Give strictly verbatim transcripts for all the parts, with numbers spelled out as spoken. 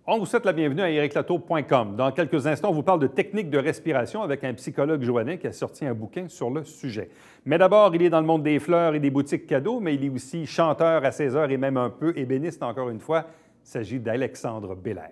On vous souhaite la bienvenue à eric latour point com. Dans quelques instants, on vous parle de techniques de respiration avec un psychologue joannais qui a sorti un bouquin sur le sujet. Mais d'abord, il est dans le monde des fleurs et des boutiques cadeaux, mais il est aussi chanteur à seize heures et même un peu ébéniste encore une fois. Il s'agit d'Alexandre Bélair.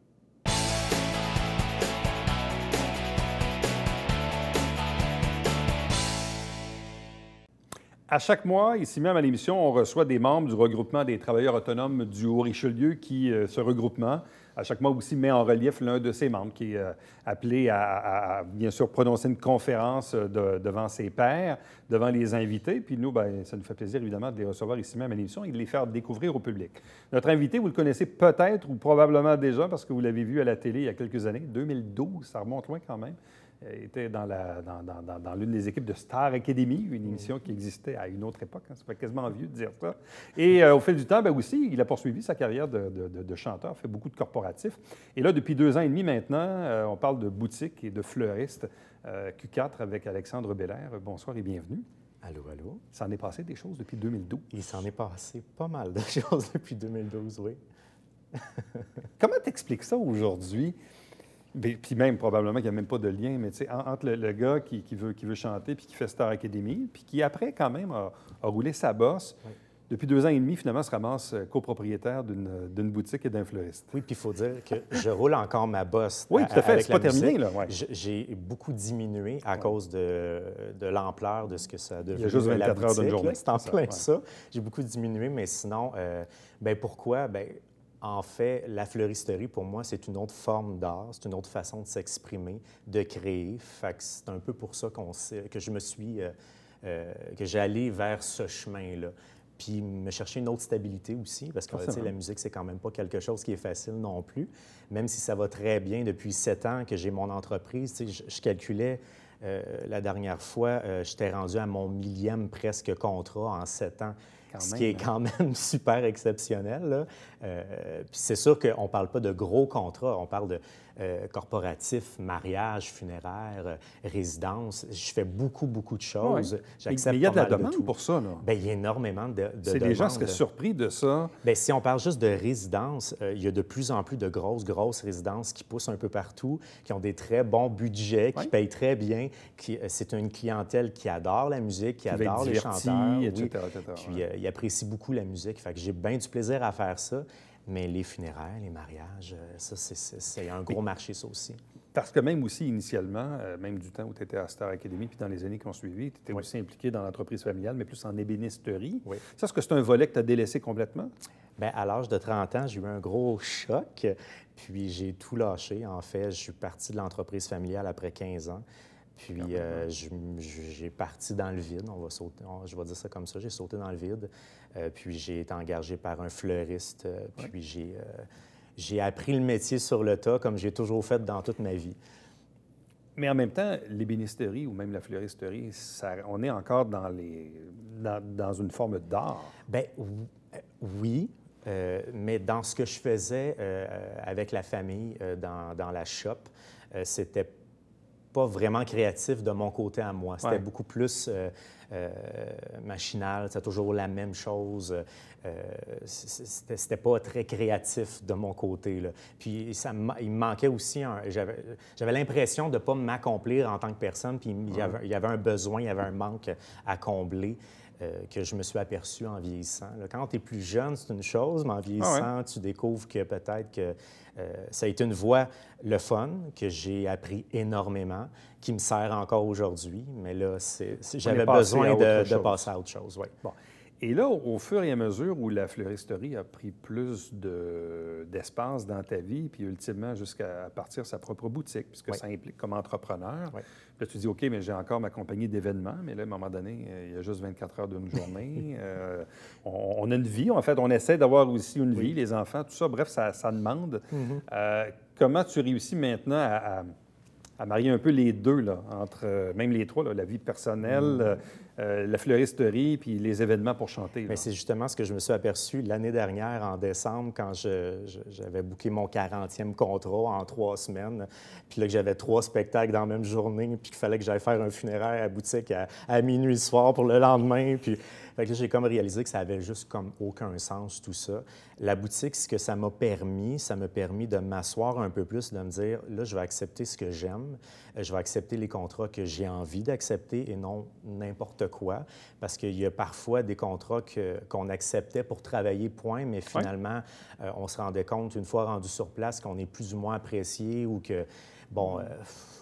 À chaque mois, ici même à l'émission, on reçoit des membres du regroupement des travailleurs autonomes du Haut-Richelieu qui, euh, ce regroupement, à chaque mois aussi met en relief l'un de ses membres qui est euh, appelé à, à, à, bien sûr, prononcer une conférence de, devant ses pairs, devant les invités. Puis nous, bien, ça nous fait plaisir, évidemment, de les recevoir ici même à l'émission et de les faire découvrir au public. Notre invité, vous le connaissez peut-être ou probablement déjà parce que vous l'avez vu à la télé il y a quelques années, deux mille douze, ça remonte loin quand même. Il était dans, la, dans, dans, dans, dans l'une des équipes de Star Academy, une émission qui existait à une autre époque. Hein, ça fait quasiment vieux de dire ça. Et euh, au fil du temps, bien aussi, il a poursuivi sa carrière de, de, de, de chanteur, fait beaucoup de corporatifs. Et là, depuis deux ans et demi maintenant, euh, on parle de boutique et de fleuriste. Euh, Q quatre avec Alexandre Bélair. Bonsoir et bienvenue. Allô, allô. Il s'en est passé des choses depuis deux mille douze. Il s'en est passé pas mal de choses depuis deux mille douze, oui. Comment t'expliques ça aujourd'hui? Puis même, probablement qu'il n'y a même pas de lien, mais tu sais, entre le, le gars qui, qui, veut, qui veut chanter puis qui fait Star Academy, puis qui, après, quand même, a, a roulé sa bosse. Oui. Depuis deux ans et demi, finalement, se ramasse copropriétaire d'une, d'une boutique et d'un fleuriste. Oui, puis il faut dire que je roule encore ma bosse. Oui, tout à fait. C'est pas musique. terminé, là. Ouais. J'ai beaucoup diminué à ouais. cause de, de l'ampleur de ce que ça a devenu. Il y a juste vingt-quatre heures d'une journée. C'est en plein ouais. ça. J'ai beaucoup diminué, mais sinon, euh, bien, pourquoi? Bien, en fait, la fleuristerie, pour moi, c'est une autre forme d'art, c'est une autre façon de s'exprimer, de créer. Fait que c'est un peu pour ça qu'on sait, que je me suis, euh, euh, que j'ai allé vers ce chemin-là. Puis me chercher une autre stabilité aussi, parce que tu sais, la musique, c'est quand même pas quelque chose qui est facile non plus. Même si ça va très bien depuis sept ans que j'ai mon entreprise, tu sais, je, je calculais euh, la dernière fois, euh, j'étais rendu à mon millième presque contrat en sept ans. Ce qui est quand même super exceptionnel. Là. Euh, puis c'est sûr qu'on ne parle pas de gros contrats, on parle de euh, corporatifs, mariage, funéraire, euh, résidence. Je fais beaucoup, beaucoup de choses. Oui. J'accepte mais il y a de la demande de pour ça. Là. Bien, il y a énormément de, de c'est demandes. Les gens seraient surpris de ça. Bien, si on parle juste de résidence, euh, il y a de plus en plus de grosses, grosses résidences qui poussent un peu partout, qui ont des très bons budgets, qui oui. payent très bien. Qui, euh, c'est une clientèle qui adore la musique, qui, qui adore les diverti, chanteurs. et cetera, oui. et cetera, Puis, euh, ils apprécient beaucoup la musique. Fait que j'ai bien du plaisir à faire ça. Mais les funérailles, les mariages, ça, c'est, c'est, c'est un gros marché, ça aussi. Parce que même aussi, initialement, euh, même du temps où tu étais à Star Academy, puis dans les années qui ont suivi, tu étais oui. aussi impliqué dans l'entreprise familiale, mais plus en ébénisterie. Oui. Ça, est-ce que c'est un volet que tu as délaissé complètement? Bien, à l'âge de trente ans, j'ai eu un gros choc, puis j'ai tout lâché. En fait, je suis parti de l'entreprise familiale après quinze ans. Puis euh, j'ai parti dans le vide, on va sauter, on, je vais dire ça comme ça, j'ai sauté dans le vide. Euh, puis j'ai été engagé par un fleuriste. Euh, puis ouais. j'ai, euh, j'ai appris le métier sur le tas, comme j'ai toujours fait dans toute ma vie. Mais en même temps, l'ébénisterie ou même la fleuristerie, ça, on est encore dans, les, dans, dans une forme d'art. Bien, oui. Euh, mais dans ce que je faisais euh, avec la famille, euh, dans, dans la shop, euh, c'était pas vraiment créatif de mon côté à moi. C'était ouais. beaucoup plus euh, euh, machinal, c'était toujours la même chose. Euh, c'était, c'était pas très créatif de mon côté. Là. Puis ça, il me manquait aussi, un, j'avais, j'avais l'impression de ne pas m'accomplir en tant que personne, puis il y avait, il y avait un besoin, il y avait un manque à combler. Euh, que je me suis aperçu en vieillissant. Là, quand tu es plus jeune, c'est une chose, mais en vieillissant, ah ouais. tu découvres que peut-être que euh, ça a été une voie, le fun, que j'ai appris énormément, qui me sert encore aujourd'hui, mais là, c'est, c'est, j'avais besoin de, de passer à autre chose. Ouais. Bon. Et là, au fur et à mesure où la fleuristerie a pris plus de, d'espace dans ta vie, puis ultimement jusqu'à partir sa propre boutique, puisque oui. ça implique comme entrepreneur, oui. là, tu dis, OK, mais j'ai encore ma compagnie d'événements, mais là, à un moment donné, il y a juste vingt-quatre heures d'une journée. euh, on, on a une vie, en fait, on essaie d'avoir aussi une oui. vie, les enfants, tout ça, bref, ça, ça demande. Mm-hmm. Euh, comment tu réussis maintenant à... à à marier un peu les deux, là, entre euh, même les trois, là, la vie personnelle, mmh. euh, la fleuristerie puis les événements pour chanter. C'est justement ce que je me suis aperçu l'année dernière, en décembre, quand je, je, j'avais booké mon quarantième contrat en trois semaines, puis là que j'avais trois spectacles dans la même journée, puis qu'il fallait que j'aille faire un funéraire à la boutique à, à minuit le soir pour le lendemain, puis fait que là, j'ai comme réalisé que ça avait juste comme aucun sens, tout ça. La boutique, ce que ça m'a permis, ça m'a permis de m'asseoir un peu plus, de me dire, là, je vais accepter ce que j'aime, je vais accepter les contrats que j'ai envie d'accepter et non n'importe quoi, parce qu'il y a parfois des contrats que, qu'on acceptait pour travailler, point, mais finalement, ouais. euh, on se rendait compte, une fois rendu sur place, qu'on est plus ou moins apprécié ou que, bon... Euh,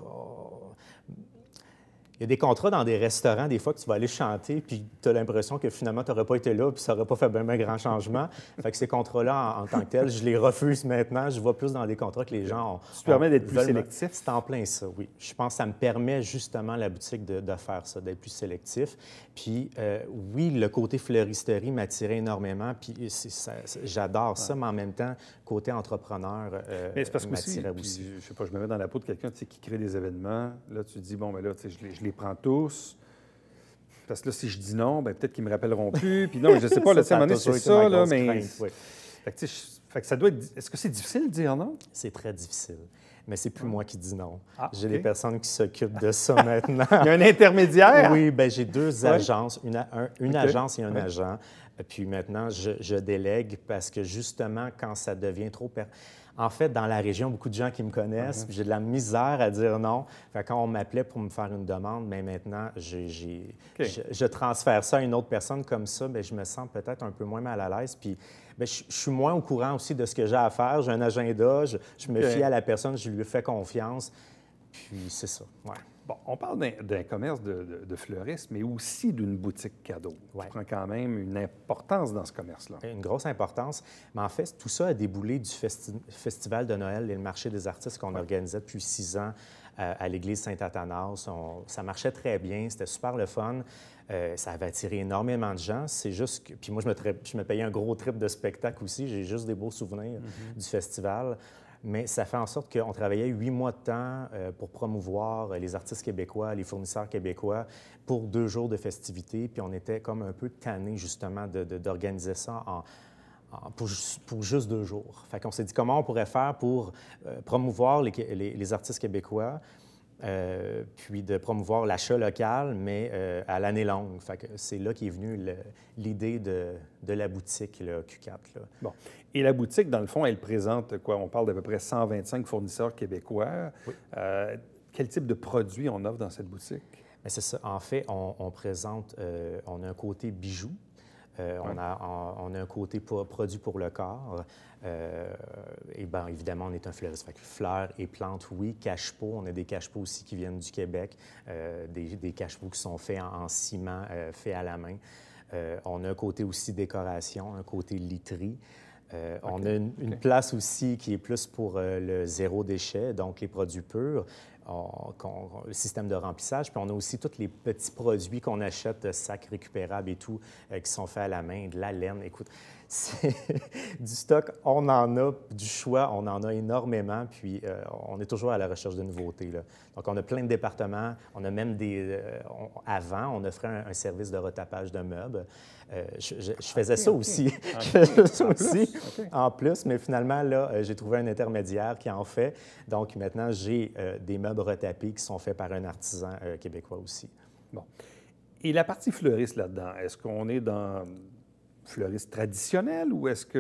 oh, il y a des contrats dans des restaurants, des fois, que tu vas aller chanter, puis tu as l'impression que finalement, tu n'aurais pas été là, puis ça n'aurait pas fait bien un grand changement. Fait que ces contrats-là, en, en tant que tels, je les refuse maintenant. Je vois plus dans des contrats que les gens ont. Ça te permet d'être plus sélectif? C'est en plein ça, oui. Je pense que ça me permet justement, la boutique, de, de faire ça, d'être plus sélectif. Puis, euh, oui, le côté fleuristerie m'attirait énormément, puis c'est, ça, j'adore ça, ouais. mais en même temps, côté entrepreneur euh, mais c'est parce m'attirait aussi. aussi. Puis, je sais pas, je me mets dans la peau de quelqu'un qui crée des événements. Là, tu te dis, bon, mais là, tu sais, je les, je les prends tous. Parce que là, si je dis non, bien, peut-être qu'ils ne me rappelleront plus. Puis non, je ne sais pas, là, à un moment donné, c'est ça, là, mais... Crainte, oui. Fait que, fait que ça doit être... Est-ce que c'est difficile de dire non? C'est très difficile. Mais c'est plus ouais. moi qui dis non. Ah, j'ai okay. des personnes qui s'occupent de ça maintenant. Il y a un intermédiaire? Oui, bien, j'ai deux ouais. agences, une, un, une okay. agence et un ouais. agent. Puis maintenant, je, je délègue parce que justement, quand ça devient trop... Per... En fait, dans la région, beaucoup de gens qui me connaissent, mm-hmm. j'ai de la misère à dire non. Fait quand on m'appelait pour me faire une demande, bien maintenant, j'ai, j'ai, okay. je, je transfère ça à une autre personne comme ça, bien, je me sens peut-être un peu moins mal à l'aise. Puis bien, je, je suis moins au courant aussi de ce que j'ai à faire. J'ai un agenda, je, je me okay. fie à la personne, je lui fais confiance. Puis c'est ça, ouais. Bon, on parle d'un, d'un commerce de, de, de fleuristes, mais aussi d'une boutique cadeau. Ouais. Tu prends quand même une importance dans ce commerce-là. Une grosse importance. Mais en fait, tout ça a déboulé du festi- Festival de Noël et le marché des artistes qu'on ouais. organisait depuis six ans euh, à l'église Saint-Athanas. On, ça marchait très bien, c'était super le fun. Euh, ça avait attiré énormément de gens. C'est juste que... Puis moi, je me, tra... je me payais un gros trip de spectacle aussi. J'ai juste des beaux souvenirs mm-hmm. du festival. Mais ça fait en sorte qu'on travaillait huit mois de temps euh, pour promouvoir les artistes québécois, les fournisseurs québécois pour deux jours de festivités. Puis on était comme un peu tannés, justement, de, de, d'organiser ça en, en, pour, pour juste deux jours. Fait qu'on s'est dit comment on pourrait faire pour euh, promouvoir les, les, les artistes québécois, euh, puis de promouvoir l'achat local, mais euh, à l'année longue. Fait que c'est là qu'est venue le, l'idée de, de la boutique, le Q quatre. Là. Bon. Et la boutique, dans le fond, elle présente quoi? On parle d'à peu près cent vingt-cinq fournisseurs québécois. Oui. Euh, quel type de produits on offre dans cette boutique? Bien, c'est ça. En fait, on, on présente, euh, on a un côté bijoux. Euh, ouais. on, a, on, on a un côté pour, produit pour le corps. Euh, et bien, évidemment, on est un fleuriste. Fait que fleurs et plantes, oui. Cache-pots, on a des cache-pots aussi qui viennent du Québec. Euh, des, des cache-pots qui sont faits en, en ciment, euh, faits à la main. Euh, on a un côté aussi décoration, un côté literie. Euh, okay. On a une, une okay. place aussi qui est plus pour euh, le zéro déchet, donc les produits purs, on, on, le système de remplissage. Puis on a aussi tous les petits produits qu'on achète, sacs récupérables et tout, euh, qui sont faits à la main, de la laine. Écoute, c'est du stock, on en a, du choix, on en a énormément, puis euh, on est toujours à la recherche de nouveautés, là. Donc, on a plein de départements. On a même des... Euh, on, avant, on offrait un, un service de retapage de meubles. Euh, je, je, je faisais okay, ça okay. aussi. Okay. Je faisais ça aussi, okay. en plus, mais finalement, là, j'ai trouvé un intermédiaire qui en fait. Donc, maintenant, j'ai euh, des meubles retapés qui sont faits par un artisan euh, québécois aussi. Bon. Et la partie fleuriste là-dedans, est-ce qu'on est dans fleuriste traditionnel ou est-ce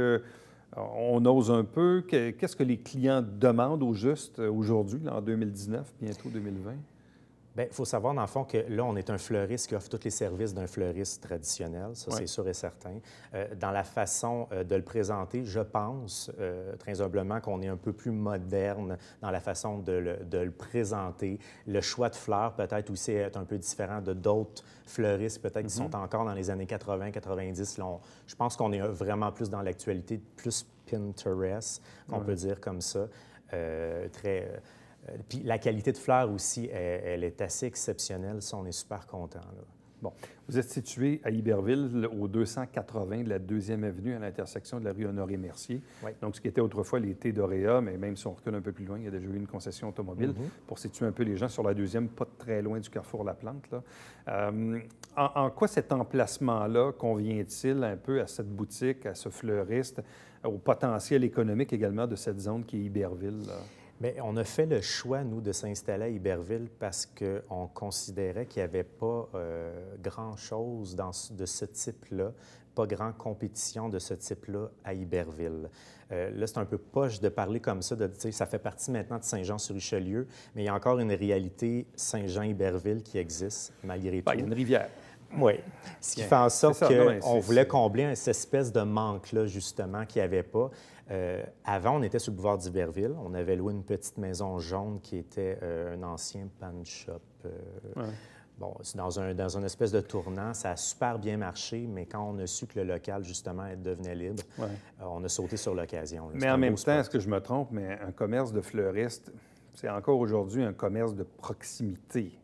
qu'on ose un peu? Qu'est-ce que les clients demandent au juste aujourd'hui, là, en deux mille dix-neuf, bientôt deux mille vingt? Bien, il faut savoir, dans le fond, que là, on est un fleuriste qui offre tous les services d'un fleuriste traditionnel. Ça, ouais. c'est sûr et certain. Euh, dans la façon euh, de le présenter, je pense, euh, très humblement, qu'on est un peu plus moderne dans la façon de le, de le présenter. Le choix de fleurs, peut-être aussi, est un peu différent de d'autres fleuristes, peut-être, mm-hmm. qui sont encore dans les années quatre-vingt quatre-vingt-dix. Là, on, je pense qu'on est vraiment plus dans l'actualité, plus Pinterest, qu'on ouais. peut dire comme ça. Euh, très... Euh, Puis la qualité de fleurs aussi, elle, elle est assez exceptionnelle. Ça, on est super content. Bon. Vous êtes situé à Iberville, au deux cent quatre-vingts de la deuxième avenue, à l'intersection de la rue Honoré-Mercier. Oui. Donc, ce qui était autrefois les Thés d'Oréa, mais même si on recule un peu plus loin, il y a déjà eu une concession automobile. Mm-hmm. Pour situer un peu les gens sur la deuxième, pas très loin du carrefour La Plante. Là. Euh, en, en quoi cet emplacement-là convient-il un peu à cette boutique, à ce fleuriste, au potentiel économique également de cette zone qui est Iberville? Là? Bien, on a fait le choix, nous, de s'installer à Iberville parce qu'on considérait qu'il n'y avait pas euh, grand-chose dans, de ce type-là, pas grande compétition de ce type-là à Iberville. Euh, là, c'est un peu poche de parler comme ça, de dire ça fait partie maintenant de Saint-Jean-sur-Richelieu, mais il y a encore une réalité Saint-Jean-Iberville qui existe, malgré tout. Ben, il y a une rivière. Oui. Ce qui fait en sorte qu'on voulait c'est... combler cette espèce de manque-là, justement, qu'il n'y avait pas. Euh, avant, on était sur le boulevard d'Iberville. On avait loué une petite maison jaune qui était euh, un ancien pan shop. Euh, ouais. Bon, c'est dans un, dans une espèce de tournant. Ça a super bien marché, mais quand on a su que le local, justement, devenait libre, ouais. euh, on a sauté sur l'occasion. Mais en même temps, est-ce que je me trompe, mais un commerce de fleuriste, c'est encore aujourd'hui un commerce de proximité.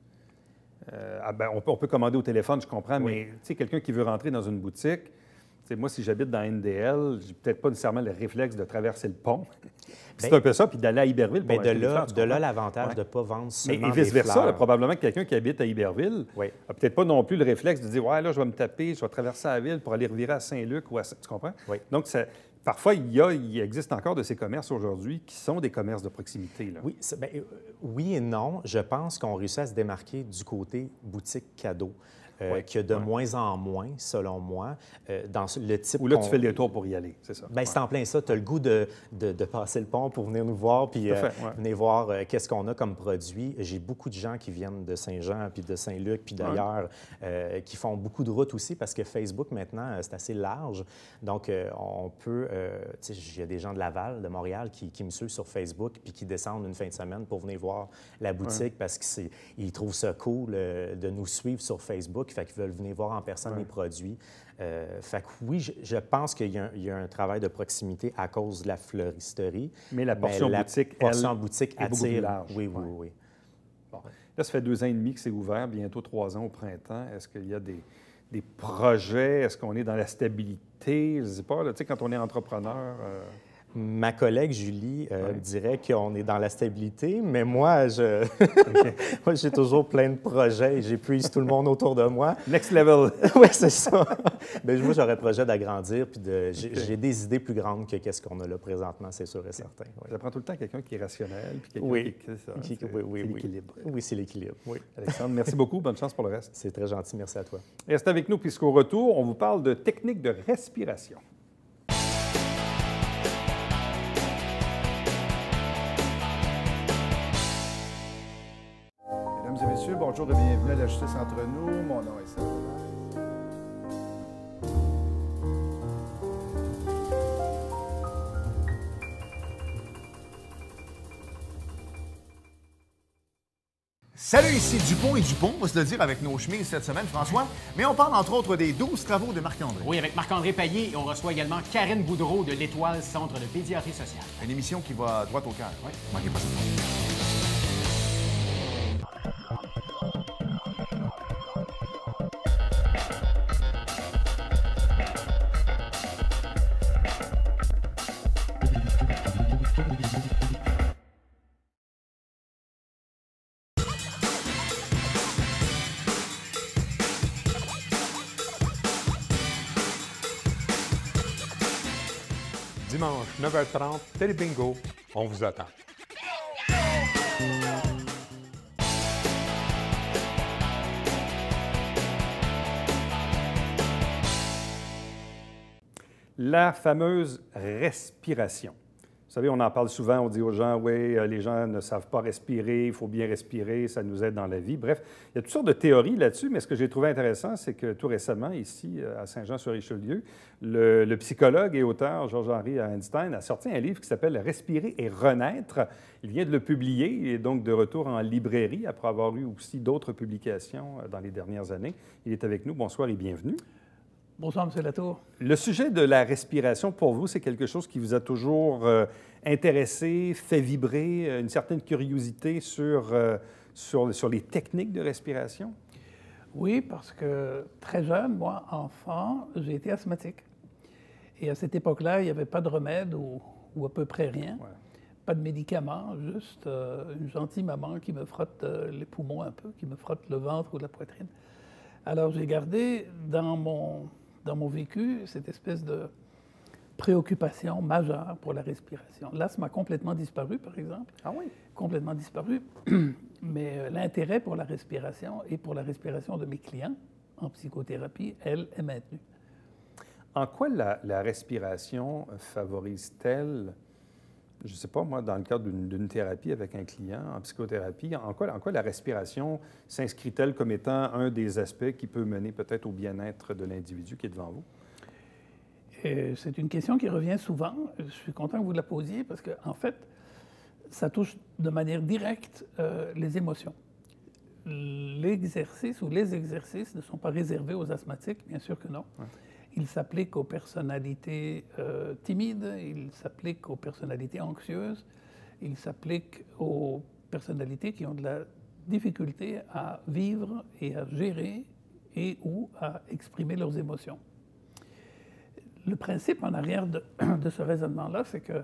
Euh, ah ben, on, peut, on peut commander au téléphone, je comprends, oui. mais tu sais, quelqu'un qui veut rentrer dans une boutique, moi, si j'habite dans N D L, j'ai peut-être pas nécessairement le réflexe de traverser le pont. C'est ben, un peu ça, puis d'aller à Iberville pour acheter des fleurs. De là, l'avantage ouais. de ne pas vendre seulement mais, et vice-versa, probablement que quelqu'un qui habite à Iberville oui. n'a peut-être pas non plus le réflexe de dire « Ouais, là, je vais me taper, je vais traverser la ville pour aller revirer à Saint-Luc ou à... » Tu comprends? Oui. Donc, ça... Parfois, il, y a, il existe encore de ces commerces aujourd'hui qui sont des commerces de proximité. Là. Oui, bien, euh, oui et non. Je pense qu'on réussit à se démarquer du côté boutique cadeau. Euh, oui, qu'il y a de oui. moins en moins, selon moi, euh, dans le type... Ou là, tu fais le tour pour y aller, c'est ça? Bien, c'est ouais. en plein ça. Tu as le goût de, de, de passer le pont pour venir nous voir, puis euh, ouais. venir voir euh, qu'est-ce qu'on a comme produit. J'ai beaucoup de gens qui viennent de Saint-Jean, puis de Saint-Luc, puis d'ailleurs, ouais. euh, qui font beaucoup de routes aussi, parce que Facebook, maintenant, c'est assez large. Donc, euh, on peut... Euh, tu sais, il y a des gens de Laval, de Montréal, qui, qui me suivent sur Facebook, puis qui descendent une fin de semaine pour venir voir la boutique, ouais. parce qu'ils trouvent ça cool euh, de nous suivre sur Facebook. Fait qu'ils veulent venir voir en personne ouais. les produits. Euh, fait que oui, je, je pense qu'il y, y a un travail de proximité à cause de la fleuristerie. Mais la portion mais boutique, la portion elle, boutique est beaucoup plus large. Oui, oui, ouais. oui. Bon. Là, ça fait deux ans et demi que c'est ouvert, bientôt trois ans au printemps. Est-ce qu'il y a des, des projets? Est-ce qu'on est dans la stabilité? Je ne sais pas, là, tu sais, quand on est entrepreneur... Euh... Ma collègue Julie euh, ouais. dirait qu'on est dans la stabilité, mais moi, je okay. moi, j'ai toujours plein de projets et j'épuise tout le monde autour de moi. Next level. Oui, c'est ça. Bien, moi, j'aurais le projet d'agrandir, puis de... j'ai okay. des idées plus grandes que qu'est-ce qu'on a là présentement, c'est sûr et okay. certain. Oui. Ça prend tout le temps quelqu'un qui est rationnel, puis quelqu'un oui. qui est... Ça, qui... c'est, oui, oui, c'est oui. l'équilibre. Oui, c'est l'équilibre, oui. Alexandre, merci beaucoup. Bonne chance pour le reste. C'est très gentil. Merci à toi. Reste avec nous, puisqu'au retour, on vous parle de techniques de respiration. Mesdames et messieurs, bonjour et bienvenue à la Justice entre nous. Mon nom est Sylvain. Salut, ici Dupont et Dupont, on va se le dire avec nos chemises cette semaine, François. Mais on parle entre autres des douze travaux de Marc-André. Oui, avec Marc-André Payet, et on reçoit également Karine Boudreau de l'Étoile Centre de pédiatrie sociale. Une émission qui va droit au cœur. Oui. Manquez pas ça. Dimanche, neuf heures trente, Télé Bingo, on vous attend. La fameuse respiration. Vous savez, on en parle souvent, on dit aux gens, oui, les gens ne savent pas respirer, il faut bien respirer, ça nous aide dans la vie. Bref, il y a toutes sortes de théories là-dessus, mais ce que j'ai trouvé intéressant, c'est que tout récemment, ici, à Saint-Jean-sur-Richelieu, le, le psychologue et auteur Georges-Henri Einstein a sorti un livre qui s'appelle « Respirer et renaître ». Il vient de le publier, il est donc de retour en librairie, après avoir eu aussi d'autres publications dans les dernières années. Il est avec nous. Bonsoir et bienvenue. Bonsoir, M. Latour. Le sujet de la respiration, pour vous, c'est quelque chose qui vous a toujours euh, intéressé, fait vibrer, euh, une certaine curiosité sur, euh, sur, sur les techniques de respiration? Oui, parce que très jeune, moi, enfant, j'ai été asthmatique. Et à cette époque-là, il n'y avait pas de remède ou, ou à peu près rien. Ouais. Pas de médicaments, juste euh, une gentille maman qui me frotte euh, les poumons un peu, qui me frotte le ventre ou la poitrine. Alors j'ai gardé dans mon, dans mon vécu cette espèce de préoccupation majeure pour la respiration. L'asthme a complètement disparu, par exemple. Ah oui? Complètement disparu. Mais euh, l'intérêt pour la respiration et pour la respiration de mes clients en psychothérapie, elle, est maintenue. En quoi la, la respiration favorise-t-elle, je ne sais pas, moi, dans le cadre d'une, d'une thérapie avec un client en psychothérapie, en quoi, en quoi la respiration s'inscrit-elle comme étant un des aspects qui peut mener peut-être au bien-être de l'individu qui est devant vous? Et c'est une question qui revient souvent. Je suis content que vous la posiez parce qu'en en fait, ça touche de manière directe euh, les émotions. L'exercice ou les exercices ne sont pas réservés aux asthmatiques, bien sûr que non. Ouais. Ils s'appliquent aux personnalités euh, timides, ils s'appliquent aux personnalités anxieuses, ils s'appliquent aux personnalités qui ont de la difficulté à vivre et à gérer et ou à exprimer leurs émotions. Le principe en arrière de, de ce raisonnement-là, c'est que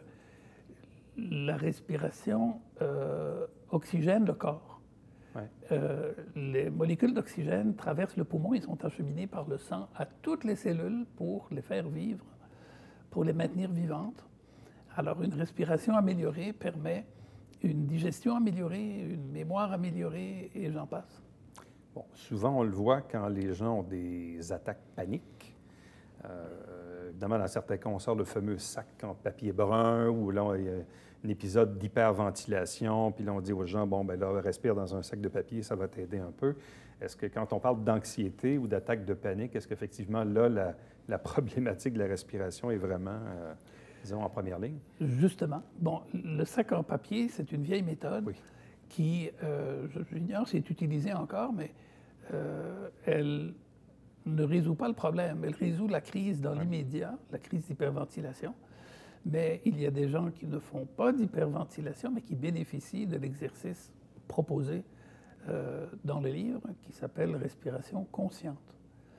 la respiration euh, oxygène le corps. Ouais. Euh, les molécules d'oxygène traversent le poumon et sont acheminées par le sang à toutes les cellules pour les faire vivre, pour les maintenir vivantes. Alors, une respiration améliorée permet une digestion améliorée, une mémoire améliorée, et j'en passe. Bon, souvent, on le voit quand les gens ont des attaques paniques. Euh, évidemment, dans certains cas, on sort le fameux sac en papier brun où là, il y a un épisode d'hyperventilation, puis là, on dit aux gens, bon, ben là, respire dans un sac de papier, ça va t'aider un peu. Est-ce que quand on parle d'anxiété ou d'attaque de panique, est-ce qu'effectivement, là, la, la problématique de la respiration est vraiment, euh, disons, en première ligne? Justement. Bon, le sac en papier, c'est une vieille méthode oui. qui, euh, j'ignore si est utilisée encore, mais euh, elle ne résout pas le problème. Elle résout la crise dans oui. l'immédiat, la crise d'hyperventilation. Mais il y a des gens qui ne font pas d'hyperventilation, mais qui bénéficient de l'exercice proposé euh, dans le livre, qui s'appelle « Respiration consciente ».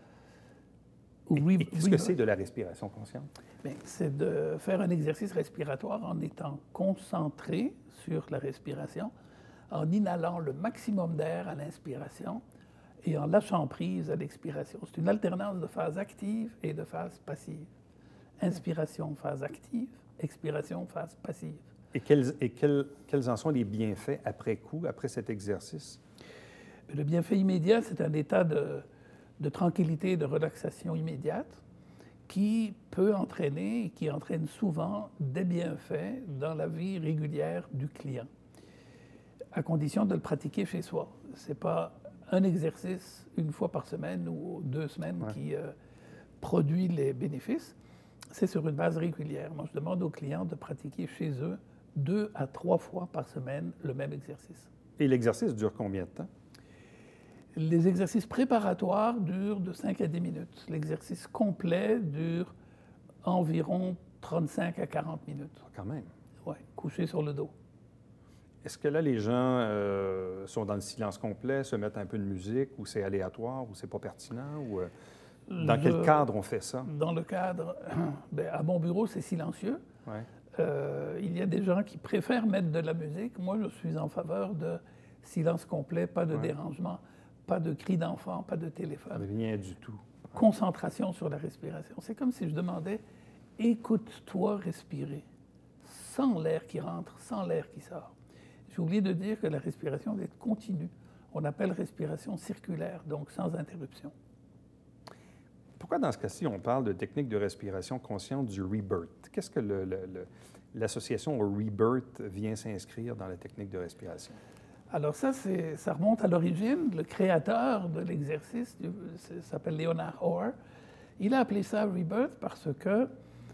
Oui, et qu'est-ce oui, que c'est de la respiration consciente? Bien, c'est de faire un exercice respiratoire en étant concentré sur la respiration, en inhalant le maximum d'air à l'inspiration et en lâchant prise à l'expiration. C'est une alternance de phase active et de phase passive. Inspiration, phase active, expiration, phase passive. Et, quels, et quels, quels en sont les bienfaits après coup, après cet exercice? Le bienfait immédiat, c'est un état de, de tranquillité et de relaxation immédiate qui peut entraîner et qui entraîne souvent des bienfaits dans la vie régulière du client, à condition de le pratiquer chez soi. Ce n'est pas un exercice une fois par semaine ou deux semaines ouais. qui euh, produit les bénéfices. C'est sur une base régulière. Moi, je demande aux clients de pratiquer chez eux deux à trois fois par semaine le même exercice. Et l'exercice dure combien de temps? Les exercices préparatoires durent de cinq à dix minutes. L'exercice complet dure environ trente-cinq à quarante minutes. Quand même. Oui, couché sur le dos. Est-ce que là, les gens euh, sont dans le silence complet, se mettent un peu de musique, ou c'est aléatoire, ou c'est pas pertinent, ou... Euh... Dans le, quel cadre on fait ça? Dans le cadre, bien, à mon bureau, c'est silencieux. Ouais. Euh, il y a des gens qui préfèrent mettre de la musique. Moi, je suis en faveur de silence complet, pas de ouais. dérangement, pas de cris d'enfant, pas de téléphone. Rien du tout. Ouais. Concentration sur la respiration. C'est comme si je demandais, écoute-toi respirer, sans l'air qui rentre, sans l'air qui sort. J'ai oublié de dire que la respiration doit être continue. On appelle respiration circulaire, donc sans interruption. Pourquoi, dans ce cas-ci, on parle de technique de respiration consciente du rebirth? Qu'est-ce que le, le, le, l'association au rebirth vient s'inscrire dans la technique de respiration? Alors ça, c'est, ça remonte à l'origine. Le créateur de l'exercice s'appelle Leonard Orr. Il a appelé ça rebirth parce que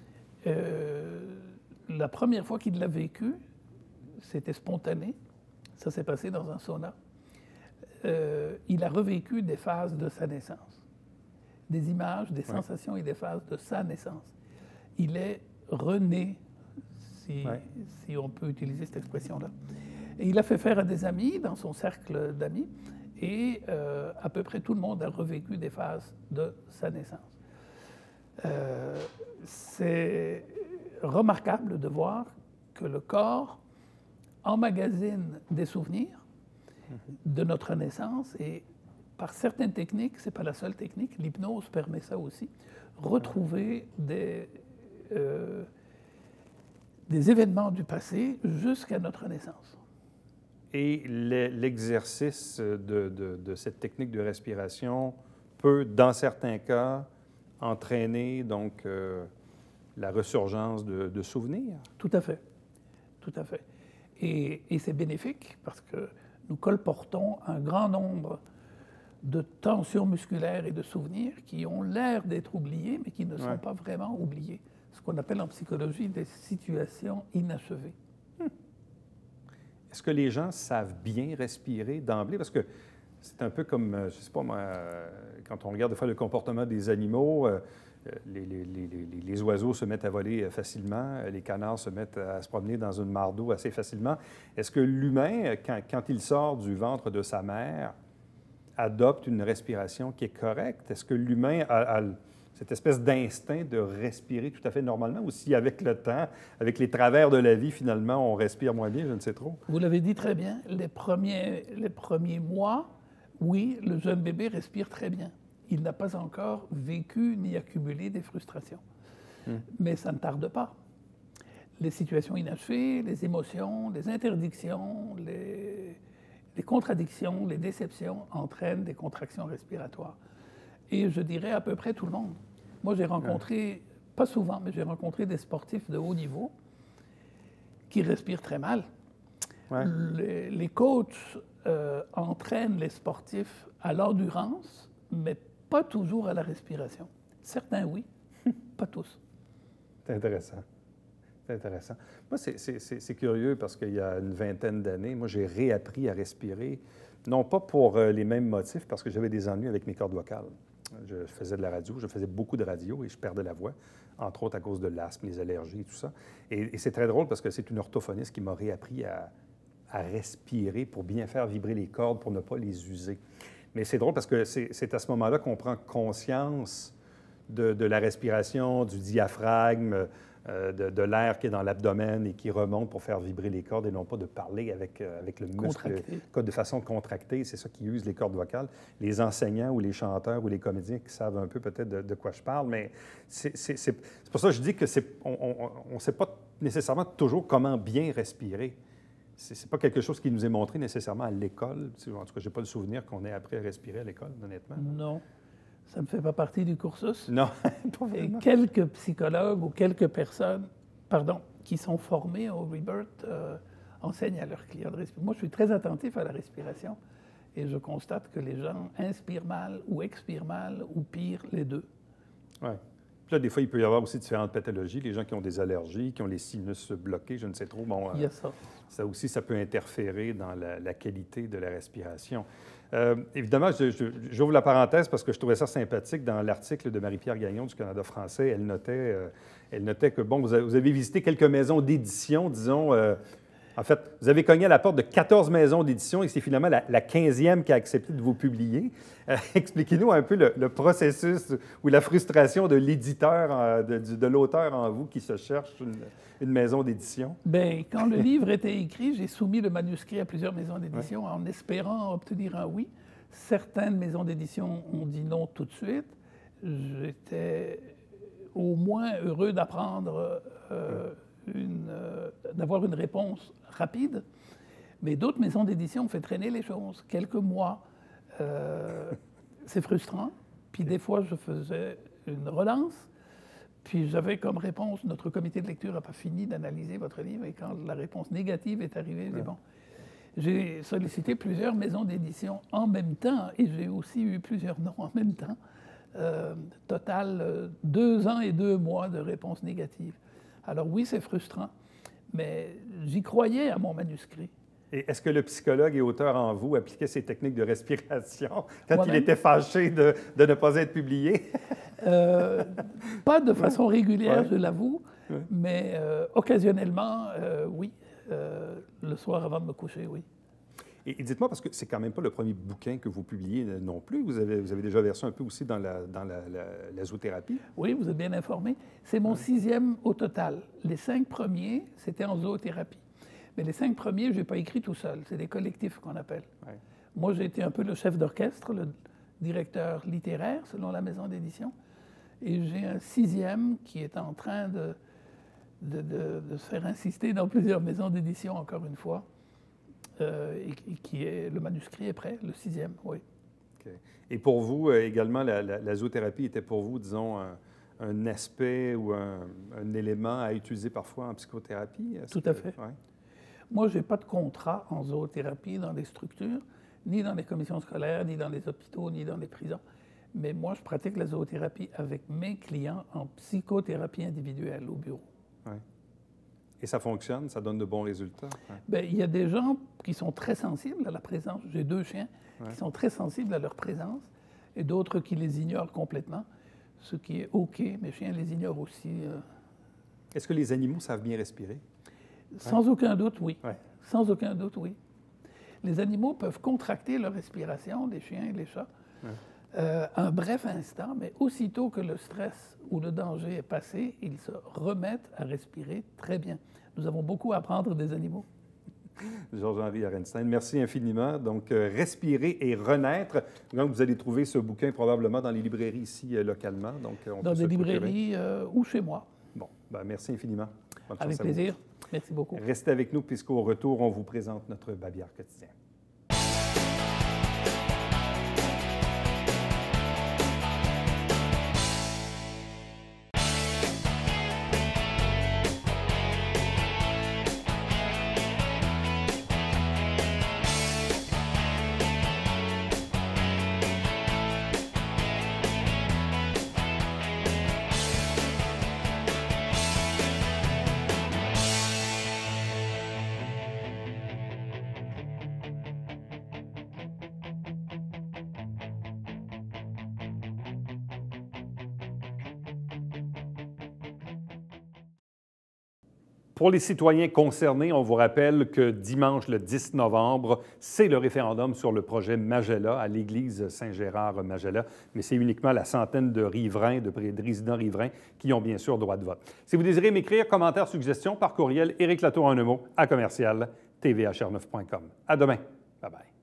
euh, la première fois qu'il l'a vécu, c'était spontané. Ça s'est passé dans un sauna. Euh, il a revécu des phases de sa naissance. Des images, des ouais. sensations et des phases de sa naissance. Il est rené, si, ouais. si on peut utiliser cette expression-là. Et il a fait faire à des amis, dans son cercle d'amis, Et euh, à peu près tout le monde a revécu des phases de sa naissance. Euh, c'est remarquable de voir que le corps emmagasine des souvenirs de notre naissance et par certaines techniques, ce n'est pas la seule technique, l'hypnose permet ça aussi, retrouver des, euh, des événements du passé jusqu'à notre naissance. Et l'exercice de, de, de cette technique de respiration peut, dans certains cas, entraîner donc euh, la ressurgence de, de souvenirs? Tout à fait, tout à fait. Et, et c'est bénéfique parce que nous colportons un grand nombre de tensions musculaires et de souvenirs qui ont l'air d'être oubliés, mais qui ne sont ouais. pas vraiment oubliés. Ce qu'on appelle en psychologie des situations inachevées. Hmm. Est-ce que les gens savent bien respirer d'emblée? Parce que c'est un peu comme, je ne sais pas moi, quand on regarde des fois le comportement des animaux, les, les, les, les, les oiseaux se mettent à voler facilement, les canards se mettent à se promener dans une mare d'eau assez facilement. Est-ce que l'humain, quand, quand il sort du ventre de sa mère, adopte une respiration qui est correcte? Est-ce que l'humain a, a cette espèce d'instinct de respirer tout à fait normalement, ou si avec le temps, avec les travers de la vie, finalement, on respire moins bien, je ne sais trop? Vous l'avez dit très bien. Les premiers, les premiers mois, oui, le jeune bébé respire très bien. Il n'a pas encore vécu ni accumulé des frustrations. Hum. Mais ça ne tarde pas. Les situations inachevées, les émotions, les interdictions, les... les contradictions, les déceptions entraînent des contractions respiratoires. Et je dirais à peu près tout le monde. Moi, j'ai rencontré, ouais. pas souvent, mais j'ai rencontré des sportifs de haut niveau qui respirent très mal. Ouais. Les, les coachs euh, entraînent les sportifs à l'endurance, mais pas toujours à la respiration. Certains, oui, pas tous. C'est intéressant. C'est intéressant. Moi, c'est curieux parce qu'il y a une vingtaine d'années, moi, j'ai réappris à respirer, non pas pour euh, les mêmes motifs, parce que j'avais des ennuis avec mes cordes vocales. Je faisais de la radio, je faisais beaucoup de radio et je perdais la voix, entre autres à cause de l'asthme, les allergies et tout ça. Et, et c'est très drôle parce que c'est une orthophoniste qui m'a réappris à, à respirer pour bien faire vibrer les cordes, pour ne pas les user. Mais c'est drôle parce que c'est à ce moment-là qu'on prend conscience de, de la respiration, du diaphragme, Euh, de, de l'air qui est dans l'abdomen et qui remonte pour faire vibrer les cordes et non pas de parler avec, euh, avec le muscle de façon contractée. C'est ça qui use les cordes vocales. Les enseignants ou les chanteurs ou les comédiens qui savent un peu peut-être de, de quoi je parle, mais c'est pour ça que je dis que c'est on ne sait pas nécessairement toujours comment bien respirer. Ce n'est pas quelque chose qui nous est montré nécessairement à l'école. En tout cas, je n'ai pas le souvenir qu'on ait appris à respirer à l'école, honnêtement. Non. Ça ne fait pas partie du cursus. Non, pas vraiment. Et quelques psychologues ou quelques personnes, pardon, qui sont formés au Rebirth euh, enseignent à leurs clients de respirer. Moi, je suis très attentif à la respiration et je constate que les gens inspirent mal ou expirent mal ou pire, les deux. Oui. Puis là, des fois, il peut y avoir aussi différentes pathologies. Les gens qui ont des allergies, qui ont les sinus bloqués, je ne sais trop. Bon, il y a ça. Euh, ça aussi, ça peut interférer dans la, la qualité de la respiration. Euh, évidemment, j'ouvre la parenthèse parce que je trouvais ça sympathique. Dans l'article de Marie-Pierre Gagnon du Canada français, elle notait, euh, elle notait que, bon, vous avez, vous avez visité quelques maisons d'édition, disons. Euh, en fait, vous avez cogné à la porte de quatorze maisons d'édition et c'est finalement la, la quinzième qui a accepté de vous publier. Euh, Expliquez-nous un peu le, le processus ou la frustration de l'éditeur, euh, de, de l'auteur en vous qui se cherche une, une maison d'édition. Bien, quand le livre était écrit, j'ai soumis le manuscrit à plusieurs maisons d'édition ouais. en espérant obtenir un oui. Certaines maisons d'édition ont dit non tout de suite. J'étais au moins heureux d'apprendre euh, euh, d'avoir une réponse rapide, mais d'autres maisons d'édition ont fait traîner les choses. Quelques mois, euh, c'est frustrant. Puis des fois, je faisais une relance, puis j'avais comme réponse, notre comité de lecture n'a pas fini d'analyser votre livre, et quand la réponse négative est arrivée, j'ai dit, bon, j'ai sollicité plusieurs maisons d'édition en même temps, et j'ai aussi eu plusieurs noms en même temps. Euh, total, euh, deux ans et deux mois de réponses négatives. Alors oui, c'est frustrant, mais j'y croyais à mon manuscrit. Et est-ce que le psychologue et auteur en vous appliquait ces techniques de respiration quand il était fâché de, de ne pas être publié? euh, pas de façon régulière, ouais. je l'avoue, ouais. mais euh, occasionnellement, euh, oui. Euh, le soir avant de me coucher, oui. Et, et dites-moi, parce que c'est quand même pas le premier bouquin que vous publiez non plus. Vous avez, vous avez déjà versé un peu aussi dans la, dans la, la, la zoothérapie. Oui, vous êtes bien informé. C'est mon sixième au total. Les cinq premiers, c'était en zoothérapie. Mais les cinq premiers, je n'ai pas écrit tout seul. C'est des collectifs qu'on appelle. Ouais. Moi, j'ai été un peu le chef d'orchestre, le directeur littéraire, selon la maison d'édition. Et j'ai un sixième qui est en train de, de, de, de se faire insister dans plusieurs maisons d'édition, encore une fois. Euh, et, et qui est, le manuscrit est prêt, le sixième, oui. Okay. Et pour vous, euh, également, la, la, la zoothérapie était pour vous, disons, un, un aspect ou un, un élément à utiliser parfois en psychothérapie? Tout à fait. Ouais. Moi, je n'ai pas de contrat en zoothérapie dans les structures, ni dans les commissions scolaires, ni dans les hôpitaux, ni dans les prisons. Mais moi, je pratique la zoothérapie avec mes clients en psychothérapie individuelle au bureau. Ouais. Et ça fonctionne? Ça donne de bons résultats? Ouais. Bien, il y a des gens qui sont très sensibles à la présence. J'ai deux chiens ouais. qui sont très sensibles à leur présence et d'autres qui les ignorent complètement, ce qui est OK. Mes chiens les ignorent aussi. Euh... Est-ce que les animaux savent bien respirer? Sans ouais. aucun doute, oui. Ouais. Sans aucun doute, oui. Les animaux peuvent contracter leur respiration, les chiens et les chats, ouais. euh, un bref instant, mais aussitôt que le stress ou le danger est passé, ils se remettent à respirer très bien. Nous avons beaucoup à apprendre des animaux. Georges-Henri Arenstein, merci infiniment. Donc, euh, respirer et renaître. Donc, vous allez trouver ce bouquin probablement dans les librairies ici, euh, localement. Donc, on dans des librairies euh, ou chez moi. Bon, ben, merci infiniment. Bonne avec plaisir. Merci beaucoup. Restez avec nous, puisqu'au retour, on vous présente notre babillard quotidien. Pour les citoyens concernés, on vous rappelle que dimanche, le dix novembre, c'est le référendum sur le projet Magella à l'église Saint-Gérard-Magella, mais c'est uniquement la centaine de riverains, de résidents riverains qui ont bien sûr droit de vote. Si vous désirez m'écrire, commentaires, suggestions, par courriel, Éric Latour en un mot, à commercial, t v h r neuf point com. À demain. Bye bye.